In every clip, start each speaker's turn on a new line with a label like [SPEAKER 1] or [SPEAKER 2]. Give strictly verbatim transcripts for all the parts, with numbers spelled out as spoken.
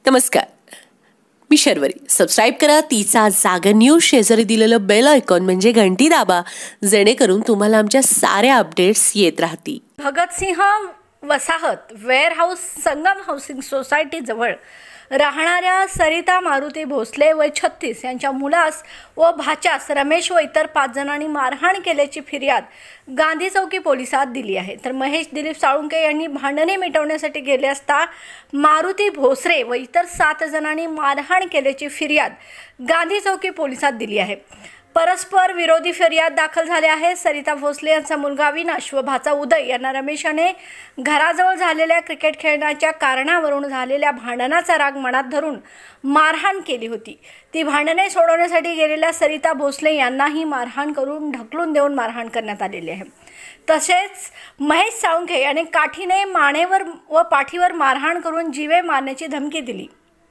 [SPEAKER 1] नमस्कार, मी शर्वरी. सबस्क्राईब करा तिचा जागर न्यूज. शेजारी दिलेलं बेल आयकॉन म्हणजे घंटी दाबा, जेणेकरून तुम्हाला आमच्या साऱ्या अपडेट्स येत राहतील.
[SPEAKER 2] भगतसिंह वसाहत वेअरहाऊस संगम हाऊसिंग सोसायटी जवळ राहणाऱ्या सरिता मारुती भोसले वय छत्तीस यांच्या मुलास व भाच्यास रमेश व इतर पाच जणांनी मारहाण केल्याची फिर्याद गांधी चौकी पोलिसात दिली आहे. तर महेश दिलीप साळुंके यांनी भांडणे मिटवण्यासाठी गेले असता मारुती भोसरे व इतर सात जणांनी मारहाण केल्याची फिर्याद गांधी चौकी पोलिसात दिली आहे. परस्पर विरोधी फिर्याद दाखल झाले आहे. सरिता भोसले यांचा मुलगा अविनाश व भाचा उदय यांना रमेशाने घराजवळ झालेल्या क्रिकेट खेळण्याच्या कारणावरून झालेल्या भांडणाचा राग मनात धरून मारहाण केली होती. ती भांडणे सोडवण्यासाठी गेलेल्या सरिता भोसले यांनाही मारहाण करून ढकलून देऊन मारहाण करण्यात आलेली आहे. तसेच महेश साळुंके याने काठीने मानेवर व पाठीवर मारहाण करून जीवे मारण्याची धमकी दिली.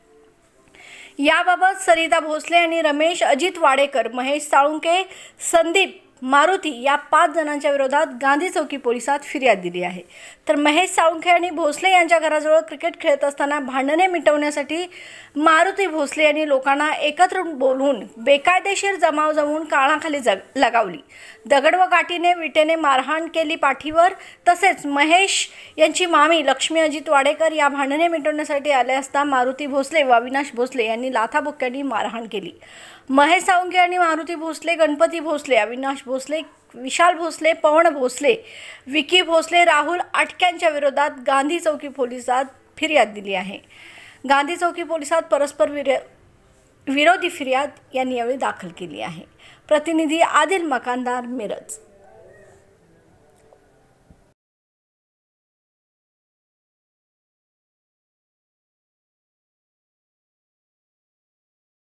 [SPEAKER 2] याबाबत सरिता भोसले आणि रमेश अजित वाडेकर, महेश साळुंके, संदीप मारुती या पाच जणांच्या विरोधात गांधी चौकी पोलिसात फिर्याद दिली आहे. तर महेश साळुंके आणि भोसले यांच्या घराजवळ क्रिकेट खेळत असताना भांडणे मिटवण्यासाठी मारुती भोसले यांनी लोकांना एकत्र बोलवून बेकायदेशीर जमाव जमवून काळाखाली लगावली. दगड व काठीने विटेने मारहाण केली पाठीवर. तसेच महेश यांची मामी लक्ष्मी अजित वाडेकर या भांडणे मिटवण्यासाठी आले असता मारुती भोसले व अविनाश भोसले यांनी लाथाबुक्क्यांनी मारहाण केली. महेश साळुंके आणि मारुती भोसले, गणपती भोसले, अविनाश भोसले, विशाल भोसले, पवन भोसले, विकी भोसले, राहुल आटक्यांच्या विरोधात गांधी चौकी पोलिसात फिर्याद दिली आहे. गांधी चौकी पोलिसात परस्पर विरोधी फिर्याद यांनी यावेळी दाखल केली आहे. प्रतिनिधी आदिल मकानदार, मिरज.